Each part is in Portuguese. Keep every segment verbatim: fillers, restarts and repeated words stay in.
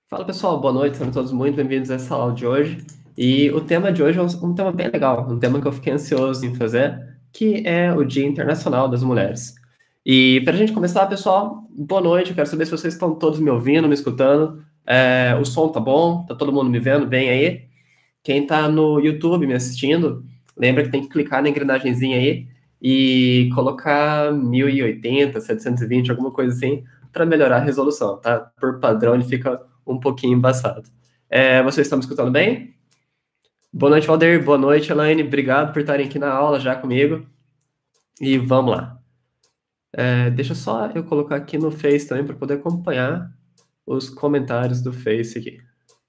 Fala pessoal, boa noite, sejam todos muito bem-vindos a essa aula de hoje. E o tema de hoje é um um tema bem legal, um tema que eu fiquei ansioso em fazer, que é o Dia Internacional das Mulheres. E para a gente começar, pessoal, boa noite, eu quero saber se vocês estão todos me ouvindo, me escutando. É, o som tá bom? Tá todo mundo me vendo bem aí? Quem tá no YouTube me assistindo, lembra que tem que clicar na engrenagemzinha aí e colocar mil e oitenta, setecentos e vinte, alguma coisa assim, para melhorar a resolução, tá? Por padrão ele fica um pouquinho embaçado. É, vocês estão me escutando bem? Boa noite, Valdir. Boa noite, Elaine. Obrigado por estarem aqui na aula já comigo. E vamos lá. É, deixa só eu colocar aqui no Face também para poder acompanhar os comentários do Face aqui.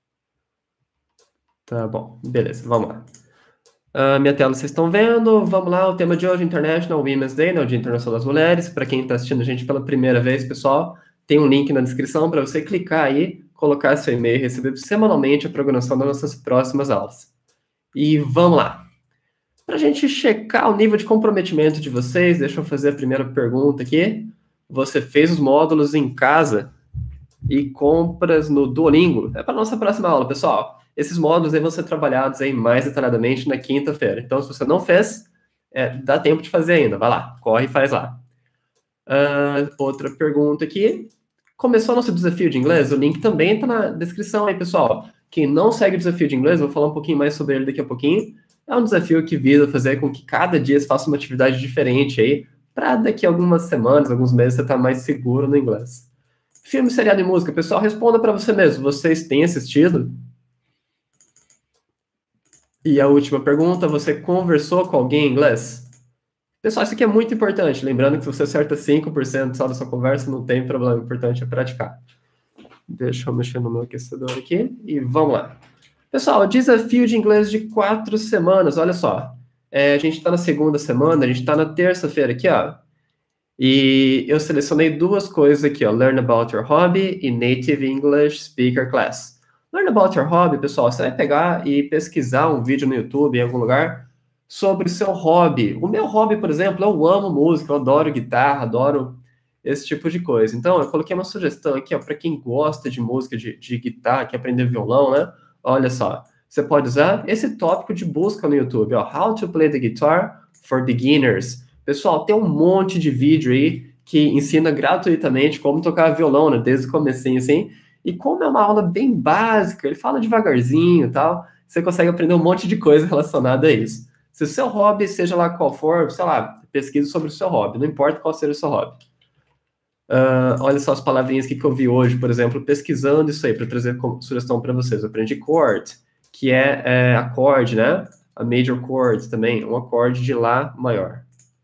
Tá bom, beleza, vamos lá. Uh, minha tela vocês estão vendo. Vamos lá, o tema de hoje, International Women's Day, né, o Dia Internacional das Mulheres. Para quem está assistindo a gente pela primeira vez, pessoal, tem um link na descrição para você clicar aí, colocar seu e-mail e receber semanalmente a programação das nossas próximas aulas. E vamos lá. Para a gente checar o nível de comprometimento de vocês, deixa eu fazer a primeira pergunta aqui. Você fez os módulos em casa e compras no Duolingo? É para nossa próxima aula, pessoal. Esses módulos aí vão ser trabalhados aí mais detalhadamente na quinta-feira. Então, se você não fez, é, dá tempo de fazer ainda. Vai lá, corre e faz lá. Uh, outra pergunta aqui. Começou nosso desafio de inglês? O link também está na descrição aí, pessoal. Quem não segue o desafio de inglês, vou falar um pouquinho mais sobre ele daqui a pouquinho. É um desafio que visa fazer com que cada dia você faça uma atividade diferente aí, para daqui a algumas semanas, alguns meses, você estar tá mais seguro no inglês. Filme, seriado e música, pessoal, responda para você mesmo. Vocês têm assistido? E a última pergunta, você conversou com alguém em inglês? Pessoal, isso aqui é muito importante. Lembrando que se você acerta cinco por cento só da sua conversa, não tem problema. O importante é praticar. Deixa eu mexer no meu aquecedor aqui e vamos lá. Pessoal, desafio de inglês de quatro semanas. Olha só. É, a gente está na segunda semana, a gente está na terça-feira aqui, ó. E eu selecionei duas coisas aqui, ó. Learn about your hobby e Native English Speaker Class. Learn about your hobby, pessoal, você vai pegar e pesquisar um vídeo no YouTube, em algum lugar, sobre o seu hobby. O meu hobby, por exemplo, eu amo música, eu adoro guitarra, adoro esse tipo de coisa. Então, eu coloquei uma sugestão aqui, ó, para quem gosta de música, de, de guitarra, quer aprender violão, né? Olha só, você pode usar esse tópico de busca no YouTube, ó, How to play the guitar for beginners. Pessoal, tem um monte de vídeo aí que ensina gratuitamente como tocar violão, né, desde o comecinho, assim. E como é uma aula bem básica, ele fala devagarzinho e tal, você consegue aprender um monte de coisa relacionada a isso. Se o seu hobby, seja lá qual for, sei lá, pesquise sobre o seu hobby, não importa qual seja o seu hobby. Uh, olha só as palavrinhas que eu vi hoje, por exemplo, pesquisando isso aí, para trazer como sugestão para vocês. Eu aprendi chord, que é, é acorde, né? A major chord também, um acorde de Lá maior.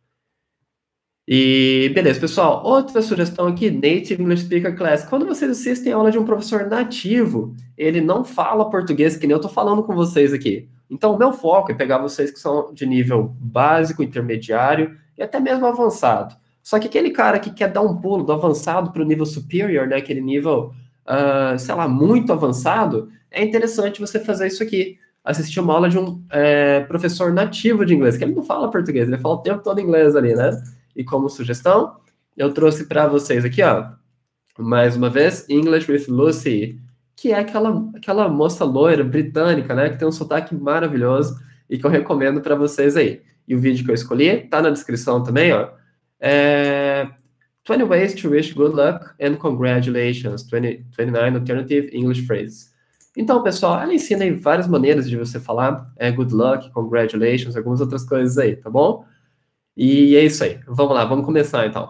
E beleza, pessoal, outra sugestão aqui, Native English Speaker Class. Quando vocês assistem a aula de um professor nativo, ele não fala português, que nem eu tô falando com vocês aqui. Então, o meu foco é pegar vocês que são de nível básico, intermediário e até mesmo avançado. Só que aquele cara que quer dar um pulo do avançado para o nível superior, né, aquele nível, uh, sei lá, muito avançado, é interessante você fazer isso aqui. Assistir uma aula de um é, professor nativo de inglês, que ele não fala português, ele fala o tempo todo inglês ali, né? E como sugestão, eu trouxe para vocês aqui, ó, mais uma vez, English with Lucy, que é aquela, aquela moça loira britânica, né, que tem um sotaque maravilhoso e que eu recomendo para vocês aí. E o vídeo que eu escolhi tá na descrição também, ó. É twenty ways to wish good luck and congratulations, twenty, twenty-nine alternative English phrases. Então, pessoal, ela ensina aí várias maneiras de você falar é, good luck, congratulations, algumas outras coisas aí, tá bom? E é isso aí. Vamos lá, vamos começar então.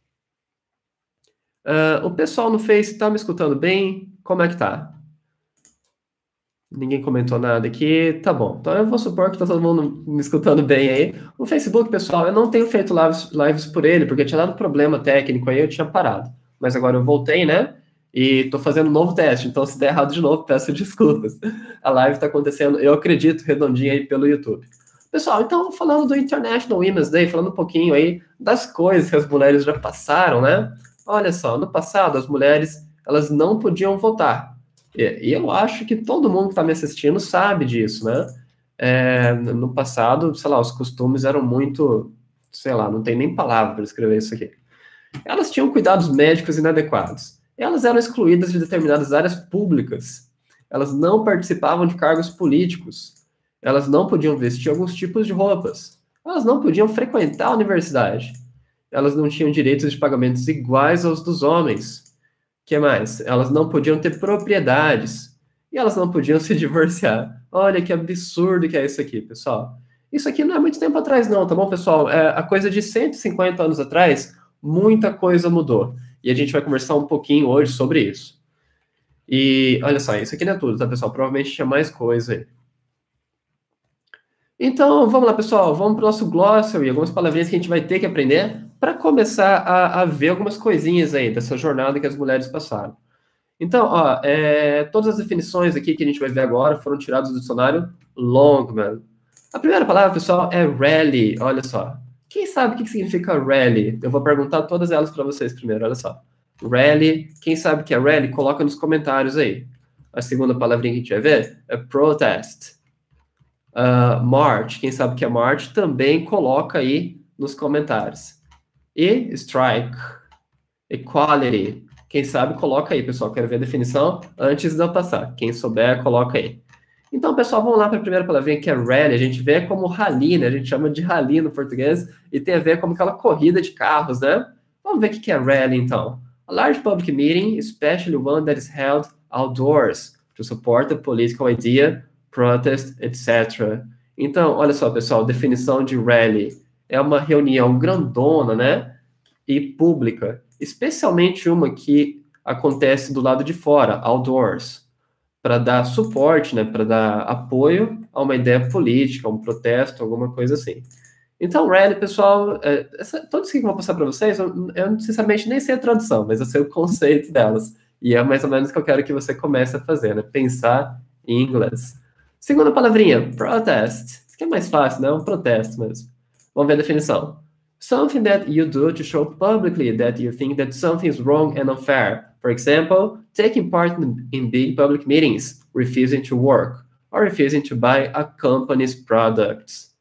Uh, o pessoal no Face tá me escutando bem? Como é que tá? Ninguém comentou nada aqui. Tá bom. Então eu vou supor que tá todo mundo me escutando bem aí. O Facebook, pessoal, eu não tenho feito lives, lives por ele, porque tinha dado problema técnico aí, eu tinha parado. Mas agora eu voltei, né? E tô fazendo um novo teste. Então, se der errado de novo, peço desculpas. A live tá acontecendo, eu acredito, redondinha aí pelo YouTube. Pessoal, então, falando do International Women's Day, falando um pouquinho aí das coisas que as mulheres já passaram, né? Olha só, no passado, as mulheres, elas não podiam votar. E, e eu acho que todo mundo que está me assistindo sabe disso, né? É, no passado, sei lá, os costumes eram muito, sei lá, não tem nem palavra para escrever isso aqui. Elas tinham cuidados médicos inadequados. elas eram excluídas de determinadas áreas públicas. Elas não participavam de cargos políticos. Elas não podiam vestir alguns tipos de roupas. Elas não podiam frequentar a universidade. Elas não tinham direitos de pagamentos iguais aos dos homens. O que mais? Elas não podiam ter propriedades. E elas não podiam se divorciar. Olha que absurdo que é isso aqui, pessoal. Isso aqui não é muito tempo atrás não, tá bom, pessoal? É a coisa de cento e cinquenta anos atrás, muita coisa mudou. E a gente vai conversar um pouquinho hoje sobre isso. E olha só, isso aqui não é tudo, tá, pessoal? Provavelmente tinha mais coisa aí. Então, vamos lá, pessoal. Vamos para o nosso glossary, algumas palavrinhas que a gente vai ter que aprender para começar a, a ver algumas coisinhas aí dessa jornada que as mulheres passaram. Então, ó, é, todas as definições aqui que a gente vai ver agora foram tiradas do dicionário Longman. A primeira palavra, pessoal, é rally. Olha só. Quem sabe o que significa rally? Eu vou perguntar todas elas para vocês primeiro, olha só. Rally. Quem sabe o que é rally? Coloca nos comentários aí. A segunda palavrinha que a gente vai ver é protest. Uh, march. Quem sabe o que é march? Também coloca aí nos comentários. E strike. Equality. Quem sabe, coloca aí, pessoal. Quero ver a definição antes de eu passar. Quem souber, coloca aí. Então, pessoal, vamos lá para a primeira palavrinha, que é rally. A gente vê como rally, né? A gente chama de rally no português, e tem a ver com aquela corrida de carros, né? Vamos ver o que é rally, então. A large public meeting, especially one that is held outdoors, to support a political idea, protest, et cetera. Então, olha só, pessoal, definição de rally. É uma reunião grandona, né? E pública. Especialmente uma que acontece do lado de fora, outdoors, para dar suporte, né, para dar apoio a uma ideia política, um protesto, alguma coisa assim. Então, rally, pessoal, é, essa, todos que eu vou passar para vocês, eu, eu sinceramente nem sei a tradução, mas eu sei o conceito delas. E é mais ou menos o que eu quero que você comece a fazer, né, pensar em inglês. Segunda palavrinha, protest. Isso aqui é mais fácil, né, é um protesto mesmo. Vamos ver a definição. Something that you do to show publicly that you think that something is wrong and unfair. For example, taking part in, in big public meetings, refusing to work, or refusing to buy a company's products.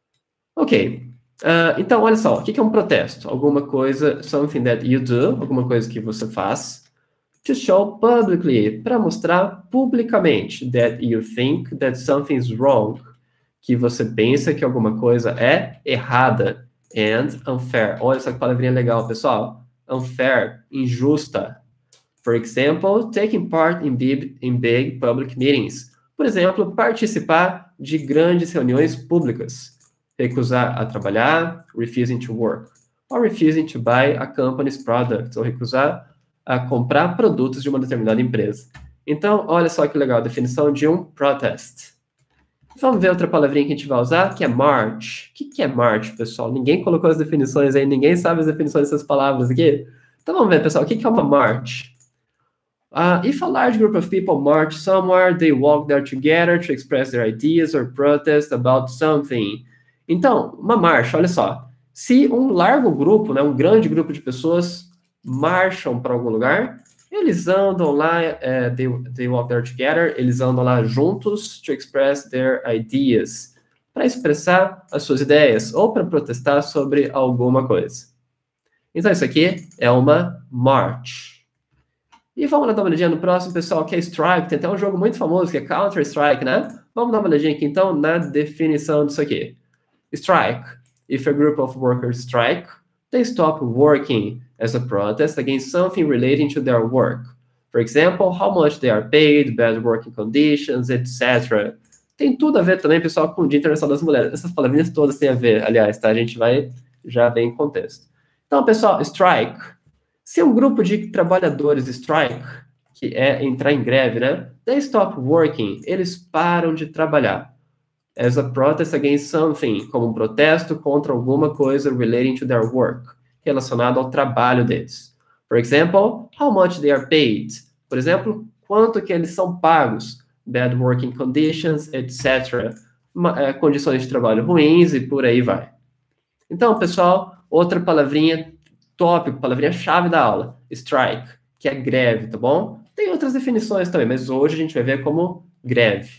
Ok. Uh, então, olha só, o que é um protesto? Alguma coisa, something that you do, alguma coisa que você faz, to show publicly, para mostrar publicamente, that you think that something is wrong, que você pensa que alguma coisa é errada. And unfair. Olha essa palavrinha legal, pessoal. Unfair, injusta. For example, taking part in big, in big public meetings. Por exemplo, participar de grandes reuniões públicas. Recusar a trabalhar, refusing to work. Or refusing to buy a company's products. Ou recusar a comprar produtos de uma determinada empresa. Então, olha só que legal a definição de um protest. Vamos ver outra palavrinha que a gente vai usar, que é march. O que, que é march, pessoal? Ninguém colocou as definições aí, ninguém sabe as definições dessas palavras aqui. Então vamos ver, pessoal, o que, que é uma march? Uh, if a large group of people march somewhere, they walk there together to express their ideas or protest about something. Então, uma marcha, olha só. Se um largo grupo, né, um grande grupo de pessoas marcham para algum lugar, eles andam lá, uh, they, they walk there together, eles andam lá juntos to express their ideas, para expressar as suas ideias ou para protestar sobre alguma coisa. Então, isso aqui é uma march. E vamos lá dar uma olhadinha no próximo, pessoal, que é strike. Tem até um jogo muito famoso que é Counter-Strike, né? Vamos dar uma olhadinha aqui, então, na definição disso aqui. Strike. If a group of workers strike, they stop working as a protest against something relating to their work. For example, how much they are paid, bad working conditions, et cetera. Tem tudo a ver também, pessoal, com o Dia Internacional das Mulheres. Essas palavrinhas todas têm a ver, aliás, tá? A gente vai já ver em contexto. Então, pessoal, strike. Se um grupo de trabalhadores strike, que é entrar em greve, né? They stop working. Eles param de trabalhar. As a protest against something, como um protesto contra alguma coisa relating to their work, relacionado ao trabalho deles. For example, how much they are paid. Por exemplo, quanto que eles são pagos. Bad working conditions, et cetera. É, condições de trabalho ruins e por aí vai. Então, pessoal, outra palavrinha tópico, palavrinha-chave da aula, strike, que é greve, tá bom? Tem outras definições também, mas hoje a gente vai ver como greve.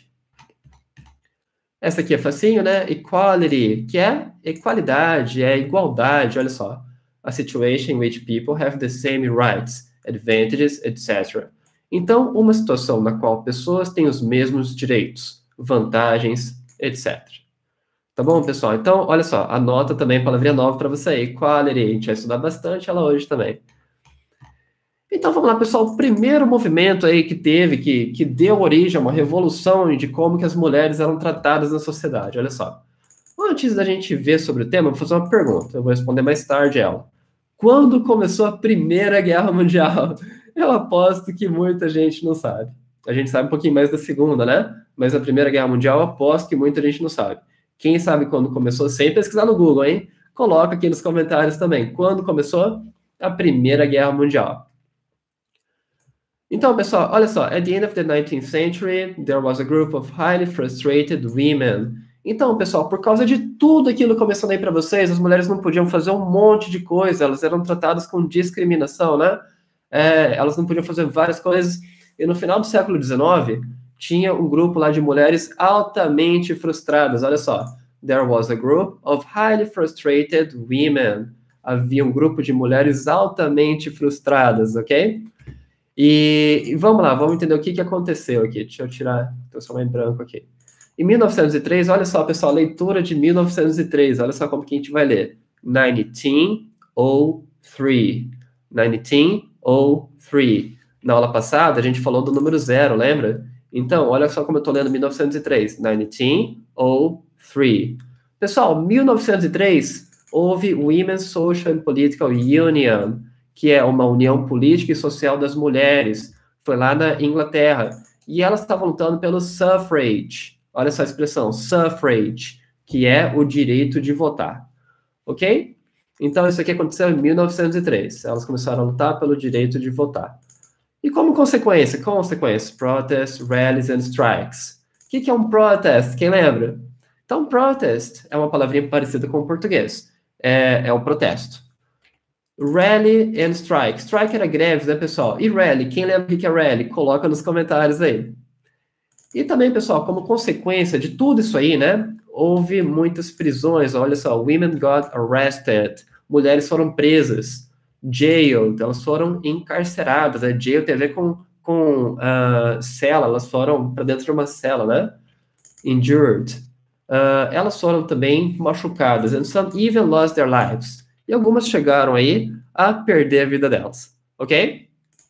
Essa aqui é facinho, né? Equality, que é equalidade, é igualdade, olha só. A situation in which people have the same rights advantages, etcétera. Então, uma situação na qual pessoas têm os mesmos direitos, vantagens, etcétera. Tá bom, pessoal? Então, olha só, anota também a palavrinha nova para você aí, quality, a gente vai estudar bastante ela hoje também. Então, vamos lá, pessoal, o primeiro movimento aí que teve, que, que deu origem a uma revolução de como que as mulheres eram tratadas na sociedade, olha só. Antes da gente ver sobre o tema, eu vou fazer uma pergunta, eu vou responder mais tarde ela. Quando começou a Primeira Guerra Mundial? Eu aposto que muita gente não sabe. A gente sabe um pouquinho mais da Segunda, né? Mas a Primeira Guerra Mundial, eu aposto que muita gente não sabe. Quem sabe quando começou, sem pesquisar no Google, hein? Coloca aqui nos comentários também. Quando começou a Primeira Guerra Mundial? Então, pessoal, olha só. At the end of the nineteenth century, there was a group of highly frustrated women. Então, pessoal, por causa de tudo aquilo que eu mencionei para vocês, as mulheres não podiam fazer um monte de coisa, elas eram tratadas com discriminação, né? É, elas não podiam fazer várias coisas. E no final do século dezenove, tinha um grupo lá de mulheres altamente frustradas. Olha só. There was a group of highly frustrated women. Havia um grupo de mulheres altamente frustradas, ok? E, e vamos lá, vamos entender o que, que aconteceu aqui. Deixa eu tirar, transformar em branco aqui. Em mil novecentos e três, olha só, pessoal, leitura de mil novecentos e três. Olha só como que a gente vai ler. nineteen oh three. nineteen oh three. Na aula passada, a gente falou do número zero, lembra? Então, olha só como eu estou lendo mil novecentos e três. nineteen oh three. Pessoal, mil novecentos e três, houve Women's Social and Political Union, que é uma união política e social das mulheres. Foi lá na Inglaterra. E elas estavam lutando pelo suffrage. Olha essa expressão, suffrage, que é o direito de votar. Ok? Então, isso aqui aconteceu em mil novecentos e três. Elas começaram a lutar pelo direito de votar. E como consequência? Consequência, protests, rallies and strikes. O que, que é um protest? Quem lembra? Então, protest é uma palavrinha parecida com o português. É, é o protesto. Rally and strike. Strike era greves, né, pessoal? E rally? Quem lembra o que é rally? Coloca nos comentários aí. E também, pessoal, como consequência de tudo isso aí, né? Houve muitas prisões. Olha só, women got arrested. Mulheres foram presas. Jailed, elas foram encarceradas. Né? Jail tem a ver com, com uh, cela, elas foram para dentro de uma cela, né? Injured. Uh, elas foram também machucadas. And some even lost their lives. E algumas chegaram aí a perder a vida delas. Ok?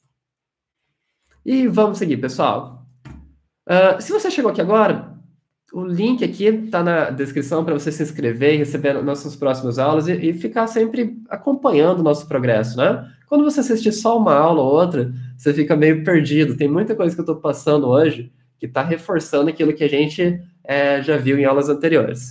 E vamos seguir, pessoal. Uh, se você chegou aqui agora, o link aqui está na descrição para você se inscrever e receber nossas próximas aulas e, e ficar sempre acompanhando o nosso progresso, né? Quando você assistir só uma aula ou outra, você fica meio perdido. Tem muita coisa que eu estou passando hoje que está reforçando aquilo que a gente é, já viu em aulas anteriores.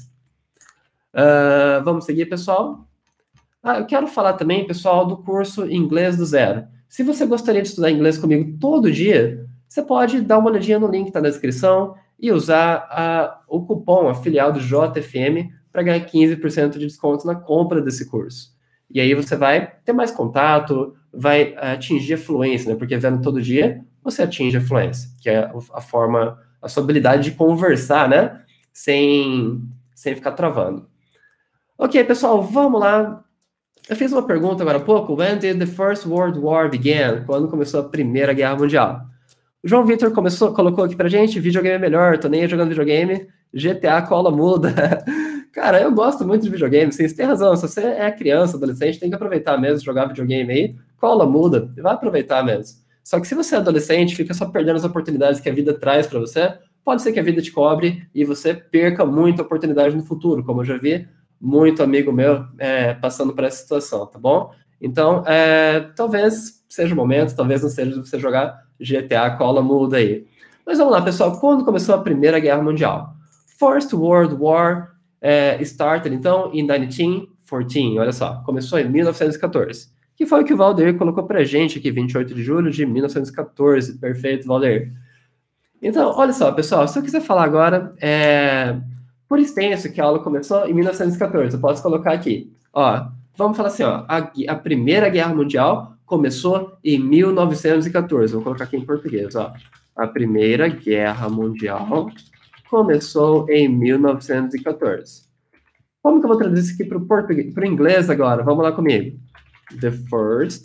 Uh, vamos seguir, pessoal? Ah, eu quero falar também, pessoal, do curso Inglês do Zero. Se você gostaria de estudar inglês comigo todo dia, você pode dar uma olhadinha no link que está na descrição e usar a, o cupom afiliado do J F M para ganhar quinze por cento de desconto na compra desse curso. E aí você vai ter mais contato, vai atingir a fluência, né? Porque vendo todo dia, você atinge a fluência, que é a forma, a sua habilidade de conversar, né? Sem, sem ficar travando. Ok, pessoal, vamos lá. Eu fiz uma pergunta agora há pouco. When did the First World War begin? Quando começou a Primeira Guerra Mundial? O João Vitor começou, colocou aqui pra gente, videogame é melhor, tô nem jogando videogame, G T A cola muda. Cara, eu gosto muito de videogame, vocês têm razão, se você é criança, adolescente, tem que aproveitar mesmo, jogar videogame aí, cola muda, vai aproveitar mesmo. Só que se você é adolescente, fica só perdendo as oportunidades que a vida traz para você, pode ser que a vida te cobre e você perca muita oportunidade no futuro, como eu já vi muito amigo meu é, passando por essa situação, tá bom? Então, é, talvez seja o momento, talvez não seja de você jogar G T A, cola muda aí. Mas vamos lá, pessoal, quando começou a Primeira Guerra Mundial? First World War é, started, então, em nineteen fourteen, olha só, começou em mil novecentos e quatorze, que foi o que o Valdir colocou pra gente aqui, vinte e oito de julho de mil novecentos e quatorze, perfeito, Valdir. Então, olha só, pessoal, se eu quiser falar agora, é... por extenso, que a aula começou em mil novecentos e quatorze, eu posso colocar aqui, ó, vamos falar assim, ó, a, a Primeira Guerra Mundial começou em mil novecentos e quatorze, vou colocar aqui em português, ó, a Primeira Guerra Mundial começou em mil novecentos e quatorze. Como que eu vou traduzir isso aqui para o português, para o inglês agora? Vamos lá comigo. The first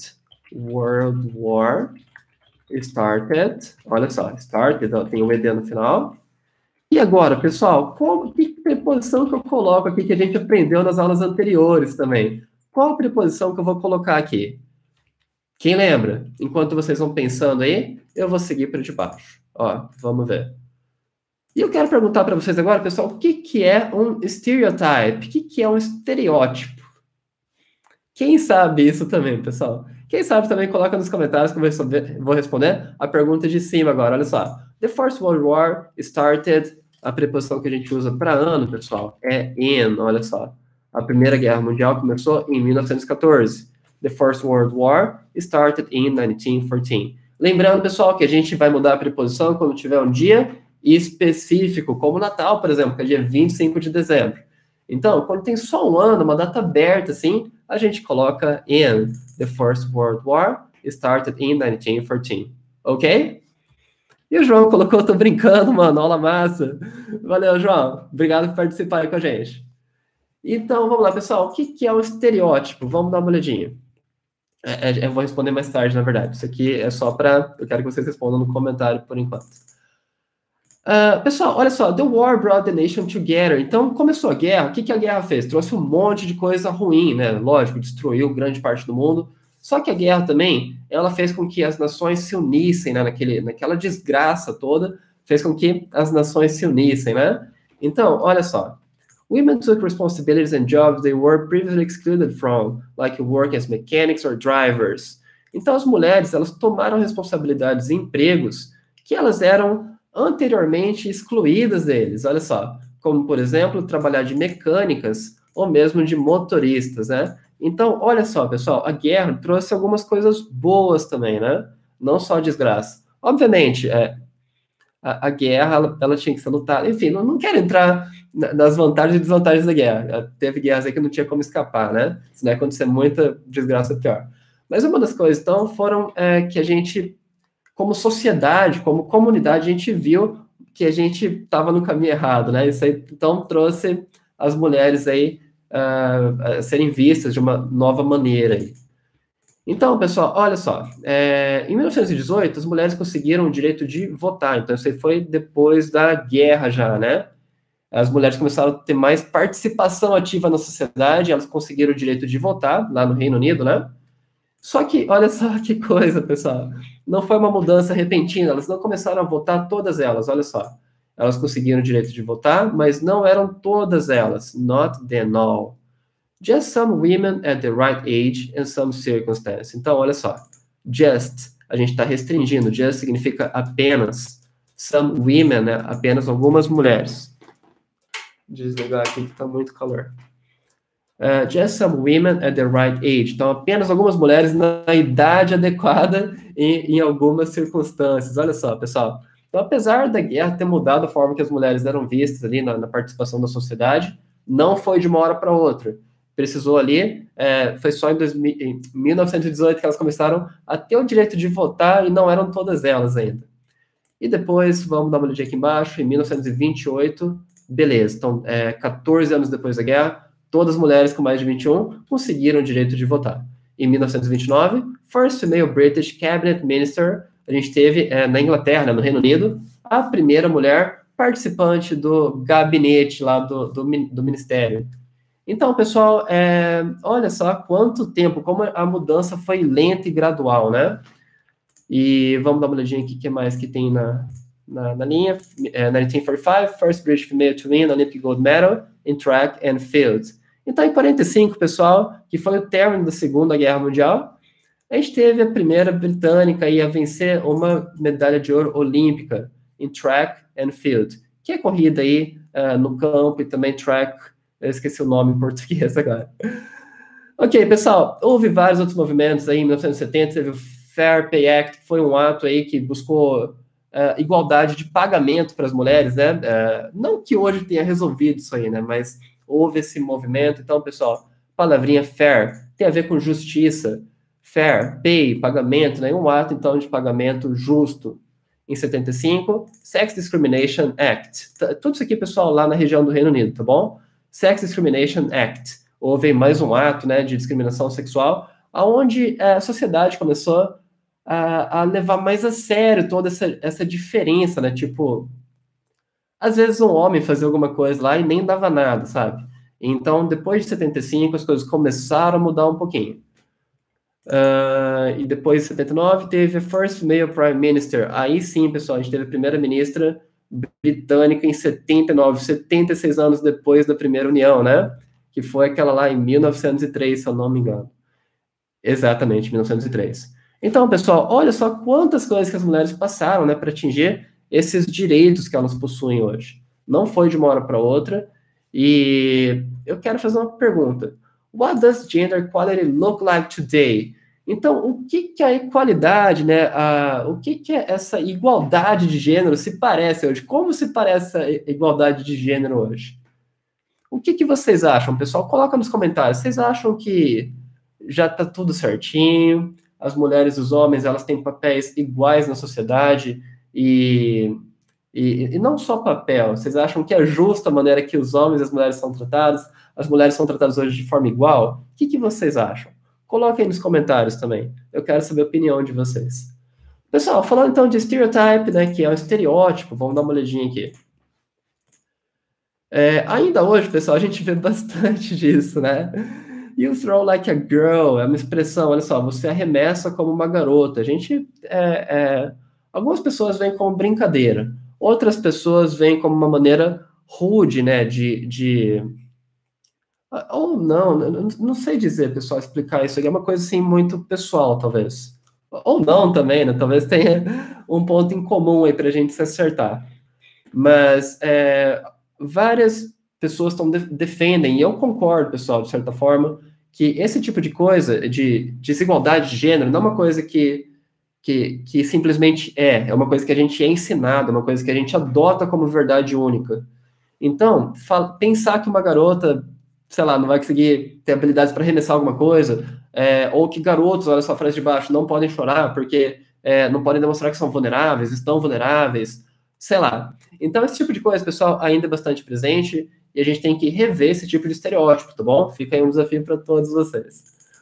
World War started. Olha só, started, tem o E D no final. E agora, pessoal, qual, que preposição que eu coloco aqui que a gente aprendeu nas aulas anteriores também? Qual a preposição que eu vou colocar aqui? Quem lembra? Enquanto vocês vão pensando aí, eu vou seguir para de baixo. Ó, vamos ver. E eu quero perguntar para vocês agora, pessoal, o que, que é um stereotype? O que, que é um estereótipo? Quem sabe isso também, pessoal? Quem sabe também coloca nos comentários que eu vou responder, vou responder a pergunta de cima agora. Olha só. The First World War started. A preposição que a gente usa para ano, pessoal, é in. Olha só. A Primeira Guerra Mundial começou em mil novecentos e quatorze. The First World War started in nineteen fourteen. Lembrando, pessoal, que a gente vai mudar a preposição quando tiver um dia específico, como Natal, por exemplo, que é dia vinte e cinco de dezembro. Então, quando tem só um ano, uma data aberta, assim, a gente coloca in. The First World War started in nineteen fourteen. Ok? E o João colocou, tô brincando, mano, aula massa. Valeu, João. Obrigado por participar aí com a gente. Então, vamos lá, pessoal. O que, que é um estereótipo? Vamos dar uma olhadinha. É, é, eu vou responder mais tarde, na verdade. Isso aqui é só para... Eu quero que vocês respondam no comentário por enquanto. Uh, pessoal, olha só. The war brought the nation together. Então, começou a guerra. O que, que a guerra fez? Trouxe um monte de coisa ruim, né? Lógico, destruiu grande parte do mundo. Só que a guerra também, ela fez com que as nações se unissem, né? Naquele, naquela desgraça toda, fez com que as nações se unissem, né? Então, olha só. Women took responsibilities and jobs they were previously excluded from, like work as mechanics or drivers. Então, as mulheres, elas tomaram responsabilidades e empregos que elas eram anteriormente excluídas deles, olha só. Como, por exemplo, trabalhar de mecânicas ou mesmo de motoristas, né? Então, olha só, pessoal, a guerra trouxe algumas coisas boas também, né? Não só desgraça. Obviamente, é, a, a guerra, ela, ela tinha que ser lutada. Enfim, não, não quero entrar nas vantagens e desvantagens da guerra. Teve guerras aí que não tinha como escapar, né? Se não acontecer muita desgraça, pior. Mas uma das coisas, então, foram é, que a gente, como sociedade, como comunidade, a gente viu que a gente estava no caminho errado, né? Isso aí, então, trouxe as mulheres aí uh, a serem vistas de uma nova maneira aí. Então, pessoal, olha só, é, em mil novecentos e dezoito, as mulheres conseguiram o direito de votar, então isso aí foi depois da guerra já, né? As mulheres começaram a ter mais participação ativa na sociedade, elas conseguiram o direito de votar, lá no Reino Unido, né? Só que, olha só que coisa, pessoal, não foi uma mudança repentina, elas não começaram a votar todas elas, olha só. Elas conseguiram o direito de votar, mas não eram todas elas, not them all. Just some women at the right age and some circumstance. Então, olha só. Just, a gente está restringindo. Just significa apenas. Some women, né? Apenas algumas mulheres. Desligar aqui que está muito calor. Uh, just some women at the right age. Então, apenas algumas mulheres na idade adequada em, em algumas circunstâncias. Olha só, pessoal. Então, apesar da guerra ter mudado a forma que as mulheres eram vistas ali na, na participação da sociedade, não foi de uma hora para outra. Precisou ali, é, foi só em, dois mil, em mil novecentos e dezoito que elas começaram a ter o direito de votar e não eram todas elas ainda. E depois, vamos dar uma olhadinha aqui embaixo, em mil novecentos e vinte e oito, beleza, então, é, quatorze anos depois da guerra, todas as mulheres com mais de vinte e um conseguiram o direito de votar. Em mil novecentos e vinte e nove, First Female British Cabinet Minister, a gente teve é, na Inglaterra, né, no Reino Unido, a primeira mulher participante do gabinete lá do, do, do ministério. Então, pessoal, é, olha só quanto tempo, como a mudança foi lenta e gradual, né? E vamos dar uma olhadinha aqui, o que mais que tem na, na, na linha. É, nineteen forty-five, First British Female to win Olympic Gold Medal in Track and Field. Então, em quarenta e cinco, pessoal, que foi o término da Segunda Guerra Mundial, a gente teve a primeira britânica aí a vencer uma medalha de ouro olímpica em Track and Field, que é corrida aí uh, no campo e também track. Eu esqueci o nome em português agora. Ok, pessoal, houve vários outros movimentos aí, em mil novecentos e setenta, teve o Fair Pay Act, que foi um ato aí que buscou uh, igualdade de pagamento para as mulheres, né? Uh, não que hoje tenha resolvido isso aí, né? Mas houve esse movimento. Então, pessoal, palavrinha fair tem a ver com justiça. Fair, pay, pagamento, né? Um ato, então, de pagamento justo. Em setenta e cinco, Sex Discrimination Act. Tudo isso aqui, pessoal, lá na região do Reino Unido, tá bom? Sex Discrimination Act. Houve mais um ato, né, de discriminação sexual, aonde a sociedade começou a, a levar mais a sério toda essa, essa diferença, né? Tipo, às vezes um homem fazia alguma coisa lá e nem dava nada, sabe? Então, depois de setenta e cinco, as coisas começaram a mudar um pouquinho. Uh, e depois de setenta e nove, teve a First Female Prime Minister. Aí sim, pessoal, a gente teve a primeira-ministra britânica em setenta e nove, setenta e seis anos depois da primeira união, né? Que foi aquela lá em mil novecentos e três, se eu não me engano. Exatamente, mil novecentos e três. Então, pessoal, olha só quantas coisas que as mulheres passaram, né, para atingir esses direitos que elas possuem hoje. Não foi de uma hora para outra. E eu quero fazer uma pergunta. What does gender equality look like today? Então, o que, que a equalidade, né, a, o que, que essa igualdade de gênero se parece hoje? Como se parece a igualdade de gênero hoje? O que, que vocês acham, pessoal? Coloca nos comentários. Vocês acham que já está tudo certinho? As mulheres e os homens, elas têm papéis iguais na sociedade e, e, e não só papel. Vocês acham que é justa a maneira que os homens e as mulheres são tratados? As mulheres são tratadas hoje de forma igual? O que, que vocês acham? Coloquem nos comentários também. Eu quero saber a opinião de vocês. Pessoal, falando então de stereotype, né, que é um estereótipo, vamos dar uma olhadinha aqui. É, ainda hoje, pessoal, a gente vê bastante disso, né? You throw like a girl, é uma expressão, olha só, você arremessa como uma garota. A gente, é, é, algumas pessoas veem como brincadeira, outras pessoas veem como uma maneira rude, né, de... de ou não, não sei dizer, pessoal, explicar isso aqui, é uma coisa, assim, muito pessoal, talvez. Ou não também, né, talvez tenha um ponto em comum aí pra gente se acertar. Mas é, várias pessoas estão de, defendem, e eu concordo, pessoal, de certa forma, que esse tipo de coisa, de desigualdade de gênero, não é uma coisa que, que, que simplesmente é, é uma coisa que a gente é ensinado, é uma coisa que a gente adota como verdade única. Então, fala, pensar que uma garota, sei lá, não vai conseguir ter habilidades para arremessar alguma coisa, é, ou que garotos, olha só a frase de baixo, não podem chorar porque é, não podem demonstrar que são vulneráveis, estão vulneráveis, sei lá. Então, esse tipo de coisa, pessoal, ainda é bastante presente e a gente tem que rever esse tipo de estereótipo, tá bom? Fica aí um desafio para todos vocês.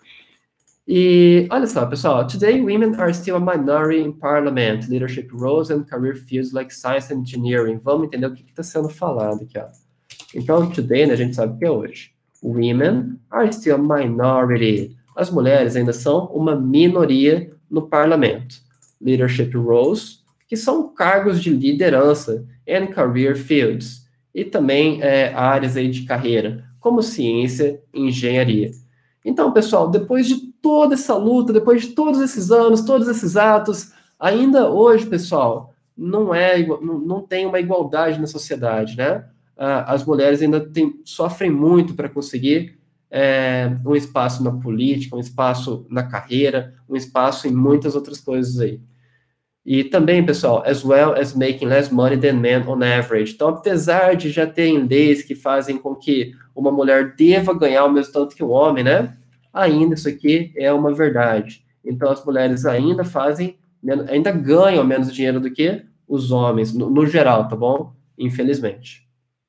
E olha só, pessoal, today women are still a minority in parliament, leadership roles and career fields like science and engineering. Vamos entender o que está sendo falado aqui, ó. Então, today, né, a gente sabe que é hoje. Women are still a minority. As mulheres ainda são uma minoria no parlamento. Leadership roles, que são cargos de liderança, and career fields, e também é, áreas aí de carreira, como ciência e engenharia. Então, pessoal, depois de toda essa luta, depois de todos esses anos, todos esses atos, ainda hoje, pessoal, não, é, não, não tem uma igualdade na sociedade, né? As mulheres ainda tem, sofrem muito para conseguir é, um espaço na política, um espaço na carreira, um espaço em muitas outras coisas aí. E também, pessoal, as well as making less money than men on average. Então, apesar de já terem leis que fazem com que uma mulher deva ganhar o mesmo tanto que o homem, né? Ainda isso aqui é uma verdade. Então, as mulheres ainda fazem, ainda ganham menos dinheiro do que os homens, no, no geral, tá bom? Infelizmente.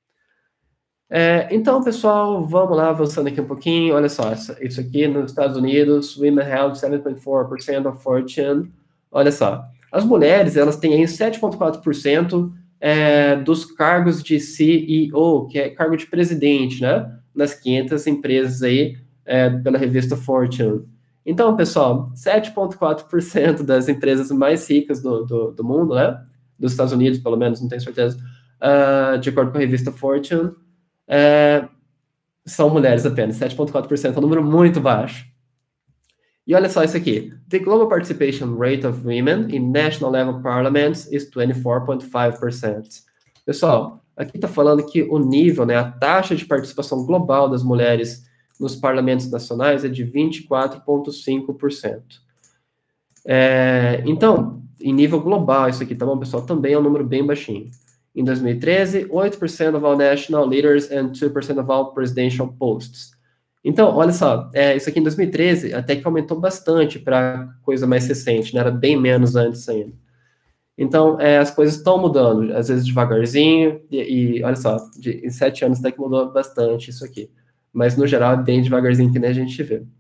É, então, pessoal, vamos lá, avançando aqui um pouquinho. Olha só, isso aqui nos Estados Unidos, women held seven point four percent of fortune. Olha só, as mulheres, elas têm aí sete vírgula quatro por cento é, dos cargos de C E O, que é cargo de presidente, né? Nas quinhentas empresas aí, é, pela revista Fortune. Então, pessoal, sete vírgula quatro por cento das empresas mais ricas do, do, do mundo, né? Dos Estados Unidos, pelo menos, não tenho certeza, uh, de acordo com a revista Fortune, é, são mulheres apenas. sete vírgula quatro por cento é um número muito baixo. E olha só isso aqui. The global participation rate of women in national level parliaments is twenty-four point five percent. Pessoal, aqui está falando que o nível, né, a taxa de participação global das mulheres nos parlamentos nacionais é de vinte e quatro vírgula cinco por cento. É, então, em nível global, isso aqui, tá bom, pessoal? Também é um número bem baixinho. Em dois mil e treze, oito por cento of all national leaders and two percent of all presidential posts. Então, olha só, é, isso aqui em dois mil e treze até que aumentou bastante para coisa mais recente, né? Era bem menos antes ainda. Então, é, as coisas estão mudando, às vezes devagarzinho, e, e olha só, de, em sete anos até que mudou bastante isso aqui. Mas, no geral, é bem devagarzinho que nem a gente vê.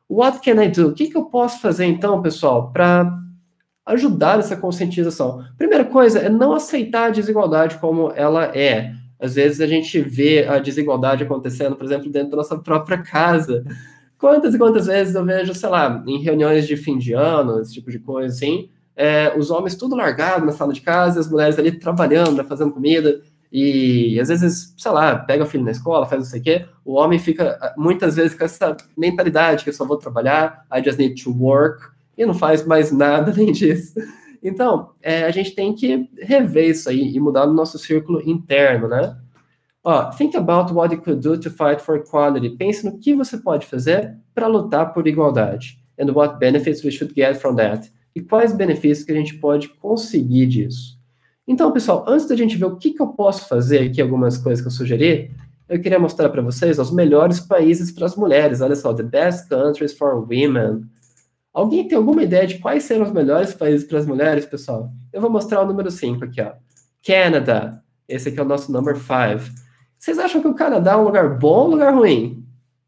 What can I do? O que, que eu posso fazer, então, pessoal, para ajudar nessa conscientização? Primeira coisa é não aceitar a desigualdade como ela é. Às vezes a gente vê a desigualdade acontecendo, por exemplo, dentro da nossa própria casa. Quantas e quantas vezes eu vejo, sei lá, em reuniões de fim de ano, esse tipo de coisa assim, é, os homens tudo largado na sala de casa, as mulheres ali trabalhando, fazendo comida, e às vezes, sei lá, pega o filho na escola, faz não sei o quê, o homem fica muitas vezes com essa mentalidade que eu só vou trabalhar, I just need to work, e não faz mais nada além disso. Então, é, a gente tem que rever isso aí e mudar no nosso círculo interno, né? Ó, think about what you could do to fight for equality. Pense no que você pode fazer para lutar por igualdade. And what benefits we should get from that. E quais benefícios que a gente pode conseguir disso. Então, pessoal, antes da gente ver o que, que eu posso fazer aqui, algumas coisas que eu sugeri, eu queria mostrar para vocês ó, os melhores países para as mulheres. Olha só, the best countries for women. Alguém tem alguma ideia de quais serão os melhores países para as mulheres, pessoal? Eu vou mostrar o número cinco aqui, ó. Canada. Esse aqui é o nosso number five. Vocês acham que o Canadá é um lugar bom ou um lugar ruim?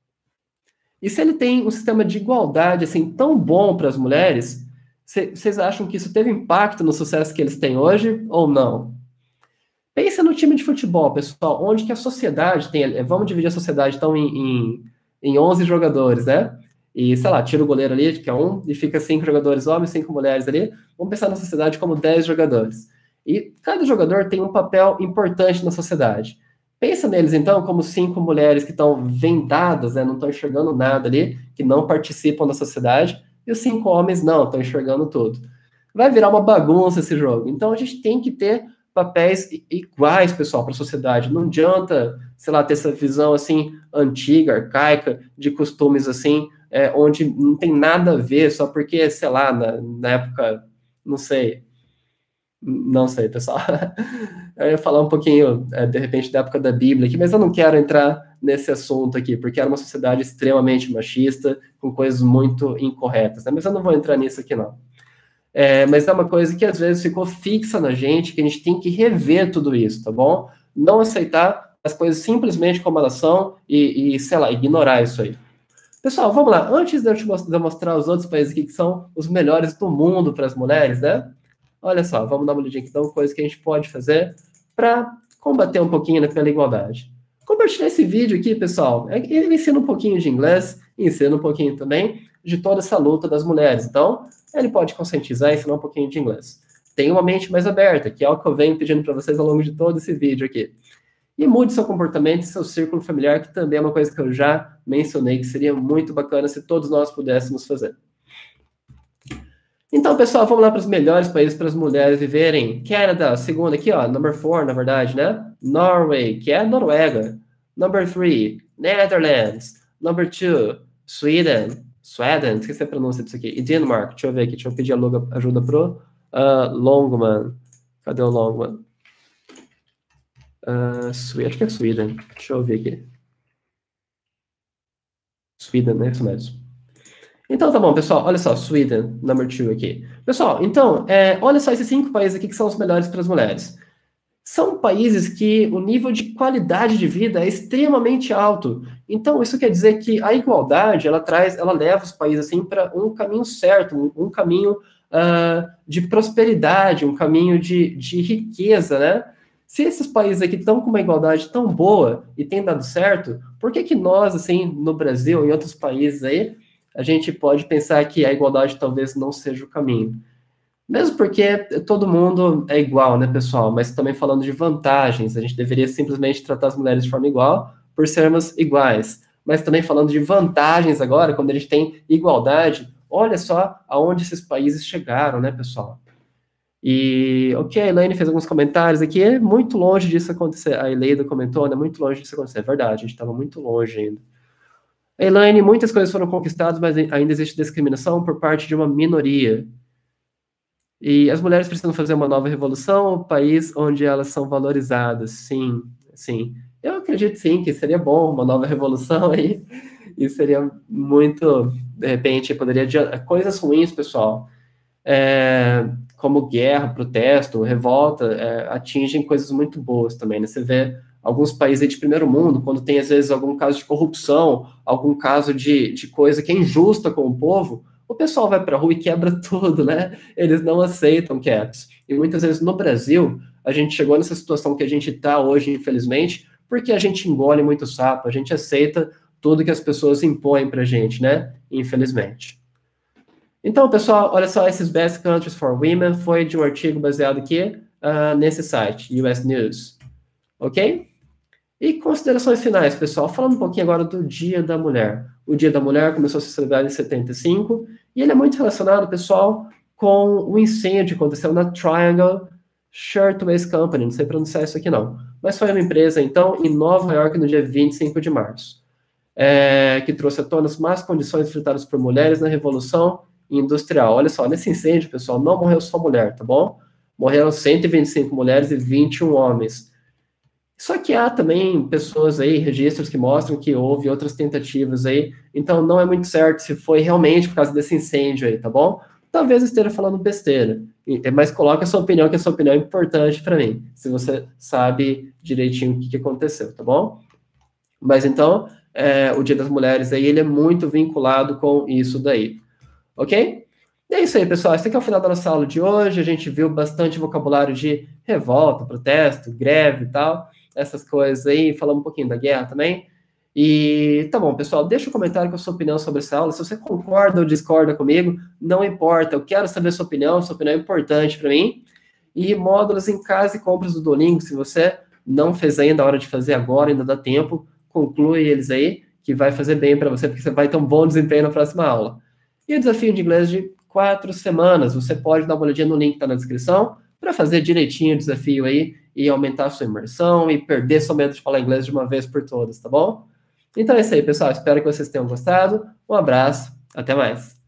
E se ele tem um sistema de igualdade assim tão bom para as mulheres, vocês acham que isso teve impacto no sucesso que eles têm hoje ou não? Pensa no time de futebol, pessoal, onde que a sociedade tem... Vamos dividir a sociedade, então, em, em, em onze jogadores, né? E, sei lá, tira o goleiro ali, que é um, e fica cinco jogadores homens, cinco mulheres ali. Vamos pensar na sociedade como dez jogadores. E cada jogador tem um papel importante na sociedade. Pensa neles, então, como cinco mulheres que estão vendadas, né, não estão enxergando nada ali, que não participam da sociedade, e os cinco homens não, estão enxergando tudo. Vai virar uma bagunça esse jogo. Então, a gente tem que ter papéis iguais, pessoal, para a sociedade. Não adianta, sei lá, ter essa visão, assim, antiga, arcaica, de costumes, assim, é, onde não tem nada a ver, só porque, sei lá, na, na época, não sei... Não sei, pessoal. Eu ia falar um pouquinho, de repente, da época da Bíblia aqui, mas eu não quero entrar nesse assunto aqui, porque era uma sociedade extremamente machista, com coisas muito incorretas, né? Mas eu não vou entrar nisso aqui, não. É, mas é uma coisa que, às vezes, ficou fixa na gente, que a gente tem que rever tudo isso, tá bom? Não aceitar as coisas simplesmente como elas são e, e sei lá, ignorar isso aí. Pessoal, vamos lá. Antes de eu te mostrar os outros países aqui que são os melhores do mundo para as mulheres, né? Olha só, vamos dar uma olhadinha aqui, então, coisas que a gente pode fazer para combater um pouquinho né, pela igualdade. Compartilhar esse vídeo aqui, pessoal, ele ensina um pouquinho de inglês, ensina um pouquinho também de toda essa luta das mulheres. Então, ele pode conscientizar e ensinar um pouquinho de inglês. Tenha uma mente mais aberta, que é o que eu venho pedindo para vocês ao longo de todo esse vídeo aqui. E mude seu comportamento e seu círculo familiar, que também é uma coisa que eu já mencionei, que seria muito bacana se todos nós pudéssemos fazer. Então, pessoal, vamos lá para os melhores países para as mulheres viverem. Canadá, segundo aqui, ó, number four, na verdade, né? Norway, que é a Noruega. Number three, Netherlands. Number two, Sweden. Sweden, esqueci a pronúncia disso aqui. E Denmark, deixa eu ver aqui, deixa eu pedir ajuda pro uh, Longman. Cadê o Longman? Uh, Sweden, acho que é Sweden. Deixa eu ver aqui. Sweden, né? Isso mesmo. Então, tá bom, pessoal. Olha só, Sweden, number two aqui. Pessoal, então, é, olha só esses cinco países aqui que são os melhores para as mulheres. São países que o nível de qualidade de vida é extremamente alto. Então, isso quer dizer que a igualdade, ela traz, ela leva os países, assim, para um caminho certo, um, um caminho uh, de prosperidade, um caminho de, de riqueza, né? Se esses países aqui estão com uma igualdade tão boa e tem dado certo, por que que nós, assim, no Brasil e em outros países aí, a gente pode pensar que a igualdade talvez não seja o caminho? Mesmo porque todo mundo é igual, né, pessoal? Mas também falando de vantagens, a gente deveria simplesmente tratar as mulheres de forma igual por sermos iguais. Mas também falando de vantagens agora, quando a gente tem igualdade, olha só aonde esses países chegaram, né, pessoal? E, ok, a Elaine fez alguns comentários aqui, é muito longe disso acontecer. A Eleida comentou, né, muito longe disso acontecer. É verdade, a gente estava muito longe ainda. Elaine, muitas coisas foram conquistadas, mas ainda existe discriminação por parte de uma minoria. E as mulheres precisam fazer uma nova revolução, um país onde elas são valorizadas. Sim, sim. Eu acredito sim que seria bom uma nova revolução aí. E seria muito, de repente, poderia adiantar coisas ruins, pessoal. É, como guerra, protesto, revolta, é, atingem coisas muito boas também, né? Você vê alguns países de primeiro mundo, quando tem, às vezes, algum caso de corrupção, algum caso de, de coisa que é injusta com o povo, o pessoal vai para a rua e quebra tudo, né? Eles não aceitam quietos. E muitas vezes no Brasil, a gente chegou nessa situação que a gente está hoje, infelizmente, porque a gente engole muito sapo, a gente aceita tudo que as pessoas impõem para a gente, né? Infelizmente. Então, pessoal, olha só, esses Best Countries for Women foi de um artigo baseado aqui uh, nesse site, U S News. Ok? E considerações finais, pessoal. Falando um pouquinho agora do Dia da Mulher. O Dia da Mulher começou a ser celebrado em setenta e cinco, e ele é muito relacionado, pessoal, com o incêndio que aconteceu na Triangle Shirtwaist Company, não sei pronunciar isso aqui não, mas foi uma empresa, então, em Nova York, no dia vinte e cinco de março, é, que trouxe à tona as más condições enfrentadas por mulheres na Revolução Industrial. Olha só, nesse incêndio, pessoal, não morreu só mulher, tá bom? Morreram cento e vinte e cinco mulheres e vinte e um homens. Só que há também pessoas aí, registros que mostram que houve outras tentativas aí, então não é muito certo se foi realmente por causa desse incêndio aí, tá bom? Talvez eu esteja falando besteira, mas coloque a sua opinião, que a sua opinião é importante para mim, se você sabe direitinho o que, que aconteceu, tá bom? Mas então, é, o Dia das Mulheres aí, ele é muito vinculado com isso daí, ok? E é isso aí, pessoal. Esse aqui é o final da nossa aula de hoje. A gente viu bastante vocabulário de revolta, protesto, greve e tal, essas coisas aí. Falamos um pouquinho da guerra também. E tá bom, pessoal, deixa um comentário com a sua opinião sobre essa aula. Se você concorda ou discorda comigo, não importa. Eu quero saber a sua opinião. Sua opinião é importante para mim. E módulos em casa e compras do Duolingo. Se você não fez ainda, a hora de fazer agora, ainda dá tempo. Conclui eles aí, que vai fazer bem para você, porque você vai ter um bom desempenho na próxima aula. E o desafio de inglês de quatro semanas. Você pode dar uma olhadinha no link que está na descrição para fazer direitinho o desafio aí e aumentar a sua imersão e perder seu medo de falar inglês de uma vez por todas, tá bom? Então é isso aí, pessoal. Espero que vocês tenham gostado. Um abraço. Até mais.